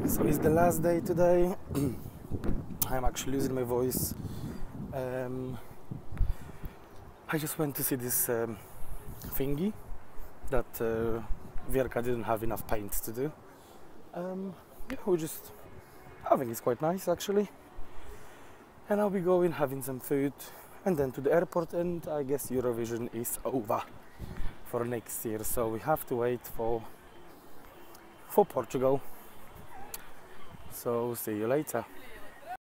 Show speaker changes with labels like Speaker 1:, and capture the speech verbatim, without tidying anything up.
Speaker 1: So it's the last day today. I'm actually losing my voice. Um, I just went to see this um, thingy that uh, Vierka didn't have enough paint to do. Um, yeah, we just, I think it's quite nice actually. And I'll be going, having some food, and then to the airport, and I guess Eurovision is over for next year. So we have to wait for for Portugal. So see you later.